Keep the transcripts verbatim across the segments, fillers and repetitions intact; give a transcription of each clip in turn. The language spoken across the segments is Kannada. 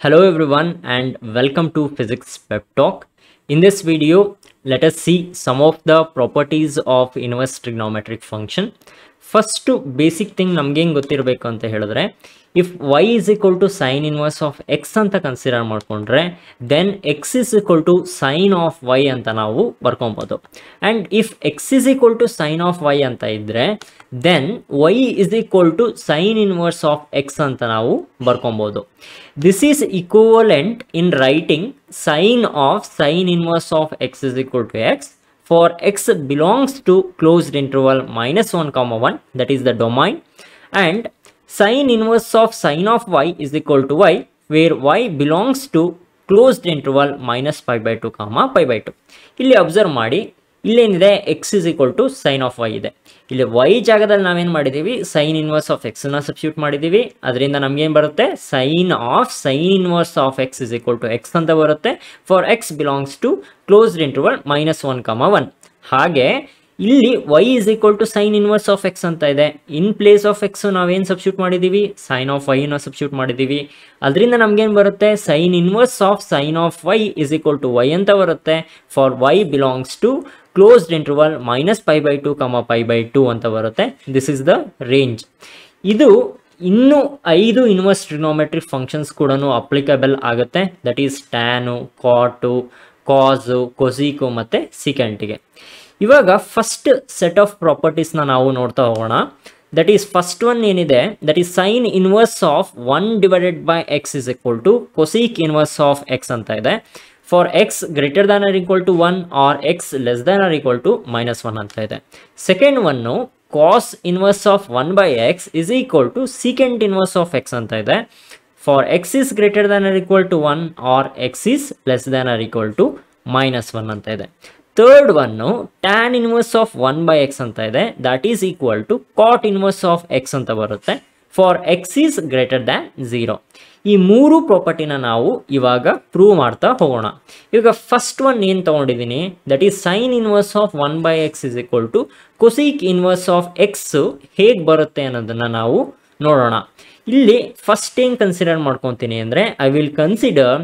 Hello everyone and welcome to Physics Pep Talk. In this video, let us see some of the properties of inverse trigonometric function. First basic thing ನಮಗೆ ಏನು ಗೊತ್ತಿರಬೇಕು ಅಂತ ಹೇಳಿದ್ರೆ if y is equal to sin inverse of x ಅಂತ ಕನ್ಸಿಡರ್ ಮಾಡ್ಕೊಂಡ್ರೆ then x is equal to sin of y ಅಂತ ನಾವು ಬರ್ಕೊಬಹುದು. And if x is equal to sin of y ಅಂತ ಇದ್ರೆ then y is equal to sin inverse of x ಅಂತ ನಾವು ಬರ್ಕೊಬಹುದು. This is equivalent in writing sin of sin inverse of x is equal to x for x belongs to closed interval minus one comma one, that is the domain, and sin inverse of sin of y is equal to y where y belongs to closed interval minus pi by two comma pi by two. ಇಲ್ಲಿ ಅಬ್ಸರ್ವ್ ಮಾಡಿ, ಇಲ್ಲೇನಿದೆ x is equal to sin of y ಇದೆ. ಇಲ್ಲಿ y ಜಾಗದಲ್ಲಿ ನಾವೇನು ಮಾಡಿದ್ದೀವಿ, sin inverse of x ನ ಸಬ್ಸ್ಟಿಟ್ಯೂಟ್ ಮಾಡಿದ್ದೀವಿ. ಅದರಿಂದ ನಮಗೇನು ಬರುತ್ತೆ, sin of sin inverse of x is equal to x ಅಂತ ಬರುತ್ತೆ for x belongs to closed interval minus one comma one. ಹಾಗೆ ಇಲ್ಲಿ y is equal to sin inverse of x ಅಂತ ಇದೆ. ಇನ್ ಪ್ಲೇಸ್ ಆಫ್ x ನಾವೇನು ಸಬ್ಸ್ಟಿಟ್ಯೂಟ್ ಮಾಡಿದ್ದೀವಿ, sin of y ನ ಸಬ್ಸ್ಟಿಟ್ಯೂಟ್ ಮಾಡಿದ್ದೀವಿ. ಅದರಿಂದ ನಮಗೇನು ಬರುತ್ತೆ, sin inverse of sin of y is equal to y ಅಂತ ಬರುತ್ತೆ for y belongs to closed interval minus pi by two comma pi by two ಅಂತ ಬರುತ್ತೆ. This is the range. ಇದು ಇನ್ನು ಐದು ಇನ್ವರ್ಸ್ ಟ್ರಿಗ್ನೋಮೆಟ್ರಿಕ್ ಫಂಕ್ಷನ್ಸ್ ಕೂಡ ಅಪ್ಲಿಕಬಲ್ ಆಗುತ್ತೆ. That is tan, cot, cos, ಕೊಸೀಕು ಮತ್ತು ಸಿಕೆಂಟಿಗೆ. ಇವಾಗ ಫಸ್ಟ್ ಸೆಟ್ ಆಫ್ ಪ್ರಾಪರ್ಟೀಸ್ನ ನಾವು ನೋಡ್ತಾ ಹೋಗೋಣ. ದಟ್ ಈಸ್ ಫಸ್ಟ್ ಒನ್ ಏನಿದೆ, that is sine inverse of one divided by x is equal to cosec inverse of x ಅಂತ ಇದೆ for x greater than or equal to one or x less than or equal to minus one ಅಂತ ಇದೆ. Second one cos inverse of one by x is equal to secant inverse of x ಅಂತ ಇದೆ for x is greater than or equal to one or x is less than or equal to minus one ಅಂತ ಇದೆ. Third one tan inverse of one by x ಅಂತ ಇದೆ, that is equal to cot inverse of x ಅಂತ ಬರುತ್ತೆ for x is greater than zero. ಈ ಮೂರು ಪ್ರಾಪರ್ಟಿನ ನಾವು ಇವಾಗ ಪ್ರೂವ್ ಮಾಡ್ತಾ ಹೋಗೋಣ. ಇವಾಗ ಫಸ್ಟ್ ಒನ್ ಏನು ತೊಗೊಂಡಿದ್ದೀನಿ, that is sine inverse of one by x is equal to cosec inverse of x ಹೇಗೆ ಬರುತ್ತೆ ಅನ್ನೋದನ್ನು ನಾವು ನೋಡೋಣ. ಇಲ್ಲಿ ಫಸ್ಟ್ ಏನು ಕನ್ಸಿಡರ್ ಮಾಡ್ಕೊತೀನಿ ಅಂದರೆ, I will consider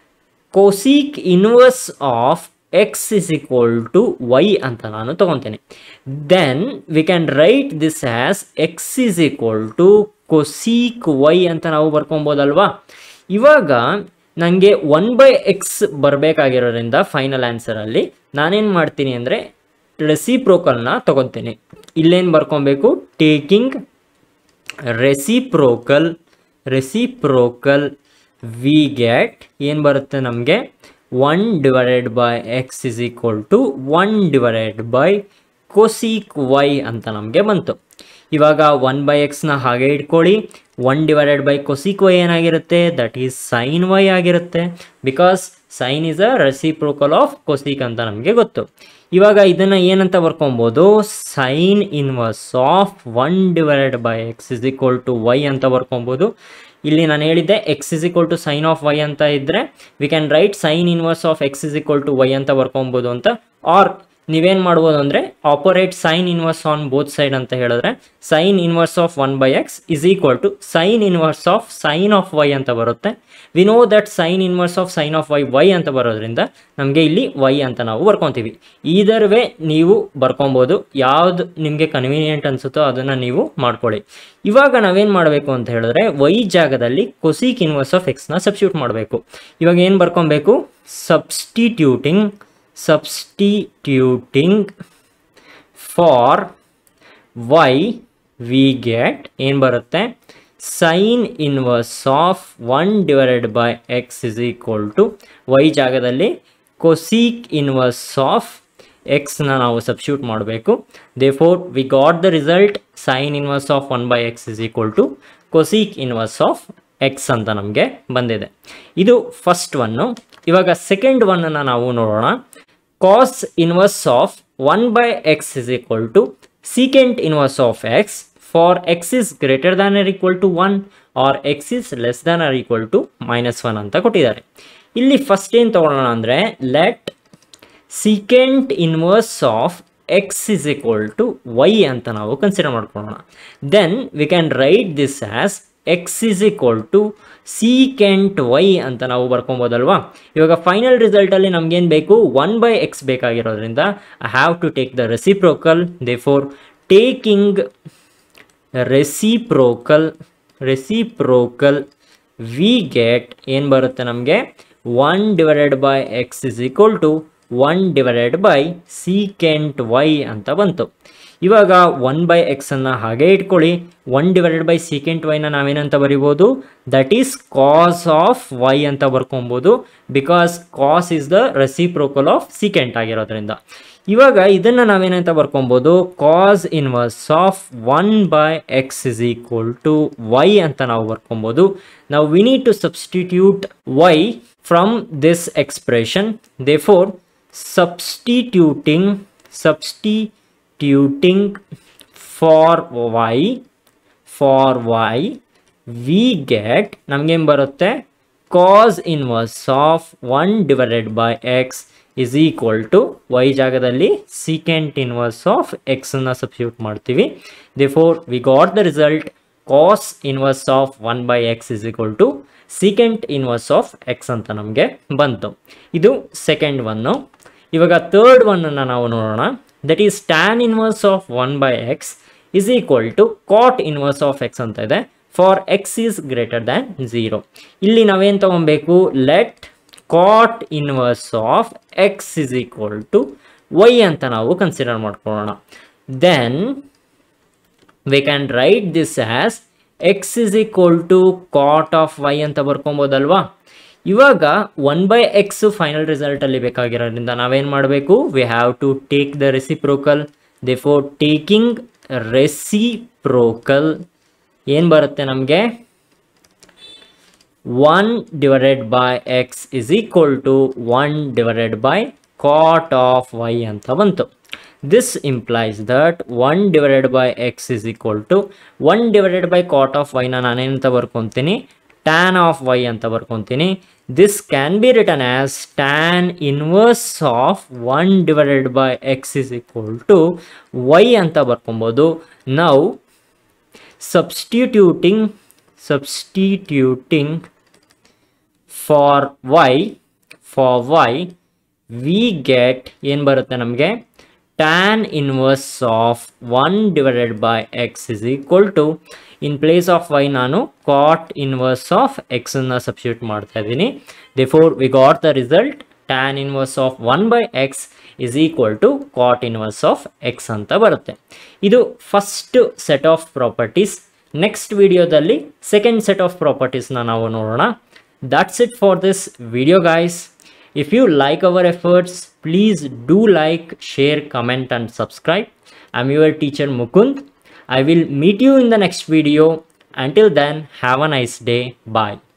cosec inverse of x is equal to y ಅಂತ ನಾನು ತೊಗೊತೀನಿ. Then we can write this as x is equal to cosec y ಅಂತ ನಾವು ಬರ್ಕೊಬೋದಲ್ವಾ. ಇವಾಗ ನನಗೆ ಒನ್ ಬೈ ಎಕ್ಸ್ ಬರಬೇಕಾಗಿರೋದ್ರಿಂದ ಫೈನಲ್ ಆನ್ಸರಲ್ಲಿ ನಾನೇನು ಮಾಡ್ತೀನಿ ಅಂದರೆ ರೆಸಿಪ್ರೋಕಲ್ನ ತೊಗೊತೀನಿ. ಇಲ್ಲೇನು ಬರ್ಕೊಬೇಕು, taking reciprocal reciprocal we get ಏನು ಬರುತ್ತೆ ನಮಗೆ, one divided by x is equal to one divided by cosec y ಅಂತ ನಮಗೆ ಬಂತು. ಇವಾಗ ಒನ್ ಬೈ ಎಕ್ಸ್ನ ಹಾಗೆ ಇಟ್ಕೊಳ್ಳಿ, one divided by cosec y ಏನಾಗಿರುತ್ತೆ, ದಟ್ ಈಸ್ ಸೈನ್ ವೈ ಆಗಿರುತ್ತೆ because sine is a reciprocal of cosec ಅಂತ ನಮಗೆ ಗೊತ್ತು. ಇವಾಗ ಇದನ್ನು ಏನಂತ ಬರ್ಕೊಬೋದು, sine inverse of one divided by x is equal to y ಅಂತ ಬರ್ಕೊಬೋದು. ಇಲ್ಲಿ ನಾನು ಹೇಳಿದ್ದೆ x is equal to sine of y ಅಂತ ಇದ್ದರೆ we can write sine inverse of x is equal to y ಅಂತ ಬರ್ಕೊಬೋದು ಅಂತ. ಆರ್ ನೀವೇನು ಮಾಡ್ಬೋದು ಅಂದರೆ operate sine inverse on both side ಅಂತ ಹೇಳಿದ್ರೆ sine inverse of one by x is equal to sine inverse of sine of y ಅಂತ ಬರುತ್ತೆ. We know that sine inverse of sine of y y ಅಂತ ಬರೋದ್ರಿಂದ ನಮಗೆ ಇಲ್ಲಿ ವೈ ಅಂತ ನಾವು ಬರ್ಕೊತೀವಿ. ಈದರ್ ವೇ ನೀವು ಬರ್ಕೊಬೋದು, ಯಾವ್ದು ನಿಮಗೆ ಕನ್ವೀನಿಯೆಂಟ್ ಅನಿಸುತ್ತೋ ಅದನ್ನು ನೀವು ಮಾಡ್ಕೊಳ್ಳಿ. ಇವಾಗ ನಾವೇನು ಮಾಡಬೇಕು ಅಂತ ಹೇಳಿದ್ರೆ ವೈ ಜಾಗದಲ್ಲಿ ಕೊಸೀಕ್ ಇನ್ವರ್ಸ್ ಆಫ್ ಎಕ್ಸ್ನ ಸಬ್ಸ್ಟಿಟ್ಯೂಟ್ ಮಾಡಬೇಕು. ಇವಾಗ ಏನು ಬರ್ಕೊಬೇಕು, substituting substituting for y we get ಏನು ಬರುತ್ತೆ, sine inverse of one divided by x is equal to y ಜಾಗದಲ್ಲಿ ಕೊಸೀಕ್ ಇನ್ವರ್ಸ್ ಆಫ್ ಎಕ್ಸ್ನ ನಾವು ಸಬ್ಸ್ಟಿಟ್ಯೂಟ್ ಮಾಡಬೇಕು. Therefore we got the result sine inverse of one by x is equal to cosec inverse of x ಅಂತ ನಮಗೆ ಬಂದಿದೆ. ಇದು ಫಸ್ಟ್ ಒನ್ನು. ಇವಾಗ ಸೆಕೆಂಡ್ ಒನ್ನನ್ನು ನಾವು ನೋಡೋಣ. ಕಾಸ್ inverse of one by x is equal to secant inverse of x for x is greater than or equal to one or x is less than or equal to minus one ಅಂತ ಕೊಟ್ಟಿದ್ದಾರೆ. ಇಲ್ಲಿ ಫಸ್ಟ್ ಏನು ತೊಗೊಳ್ಳೋಣ ಅಂದರೆ let secant inverse of x is equal to y ಅಂತ ನಾವು ಕನ್ಸಿಡರ್ ಮಾಡ್ಕೊಳ್ಳೋಣ. Then we can write this as x is equal to secant y ಅಂತ ನಾವು ಬರ್ಕೊಬೋದಲ್ವಾ. ಇವಾಗ ಫೈನಲ್ ರಿಸಲ್ಟಲ್ಲಿ ನಮಗೇನು ಬೇಕು, ಒನ್ ಬೈ ಎಕ್ಸ್ ಬೇಕಾಗಿರೋದ್ರಿಂದ I have to take the reciprocal. Therefore taking reciprocal reciprocal we get ಏನು ಬರುತ್ತೆ ನಮಗೆ, one divided by x is equal to one divided by secant y ಅಂತ ಬಂತು. ಇವಾಗ ಒನ್ ಬೈ ಎಕ್ಸನ್ನು ಹಾಗೆ ಇಟ್ಕೊಳ್ಳಿ, ಒನ್ ಡಿವೈಡೆಡ್ ಬೈ ಸೀಕೆಂಟ್ ವೈನ ನಾವೇನಂತ ಬರಿಬೋದು, that is cos of y ಅಂತ ಬರ್ಕೊಬೋದು, because cos is the reciprocal of secant ಆಗಿರೋದ್ರಿಂದ. ಇವಾಗ ಇದನ್ನು ನಾವೇನಂತ ಬರ್ಕೊಬೋದು, cos inverse of one by x is equal to y ಅಂತ ನಾವು ಬರ್ಕೊಬೋದು. ನಾವು we need to substitute y from this expression. Therefore substituting substituting for y for y we get ನಮಗೇನು ಬರುತ್ತೆ, cos inverse of one divided by x is equal to y ಜಾಗದಲ್ಲಿ secant inverse of x ಅನ್ನು ಸಬ್ಸ್ಟಿಟ್ಯೂಟ್ ಮಾಡ್ತೀವಿ. therefore we got the result cos inverse of one by x is equal to secant inverse of x ಅಂತ ನಮಗೆ ಬಂತು. ಇದು ಸೆಕೆಂಡ್ ಒನ್ನು. ಇವಾಗ ಥರ್ಡ್ ಒನ್ನನ್ನು ನಾವು ನೋಡೋಣ. That is tan inverse of one by x is equal to cot inverse of x ಅಂತ ಇದೆ. For x is greater than zero. ಇಲ್ಲಿ ನಾವೇನು ತಗೊಬೇಕು, let cot inverse of x is equal to y ಅಂತ ನಾವು ಕನ್ಸಿಡರ್ ಮಾಡ್ಕೊಳ್ಳೋಣ. Then we can write this as x is equal to cot of y ಅಂತ ಬರ್ಕೊಬೋದಲ್ವಾ. ಇವಾಗ ಒನ್ ಬೈ ಎಕ್ಸ್ ಫೈನಲ್ ರಿಸಲ್ಟಲ್ಲಿ ಬೇಕಾಗಿರೋದ್ರಿಂದ ನಾವೇನು ಮಾಡಬೇಕು, we have to take the reciprocal. Therefore taking reciprocal ಏನು ಬರುತ್ತೆ ನಮಗೆ, one divided by x is equal to one divided by cot of y ಅಂತ ಬಂತು. This implies that one divided by x is equal to one divided by cot of ವೈನ ನಾನೇನಂತ ಬರ್ಕೊತೀನಿ, tan of y ಅಂತ ಬರ್ಕೊತೀನಿ. this can be written as tan inverse of one divided by x is equal to y ಅಂತ ಬರ್ಕೊಬೋದು. now substituting substituting for y for y we get ಏನು ಬರುತ್ತೆ ನಮಗೆ, tan inverse of one divided by x is equal to, in place of y ನಾನು cot inverse of x ಅನ್ನು ಸಬ್ಸ್ಟಿಟ್ಯೂಟ್ ಮಾಡ್ತಾ ಇದ್ದೀನಿ. therefore we got the result tan inverse of one by x is equal to cot inverse of x ಅಂತ ಬರುತ್ತೆ. ಇದು first set of properties. Next ವಿಡಿಯೋದಲ್ಲಿ ಸೆಕೆಂಡ್ ಸೆಟ್ ಆಫ್ ಪ್ರಾಪರ್ಟೀಸ್ನ ನಾವು ನೋಡೋಣ. that's it for this video guys. if you like our efforts, please do like, share, comment and subscribe. I'm your teacher Mukund. I will meet you in the next video. Until then, have a nice day. Bye.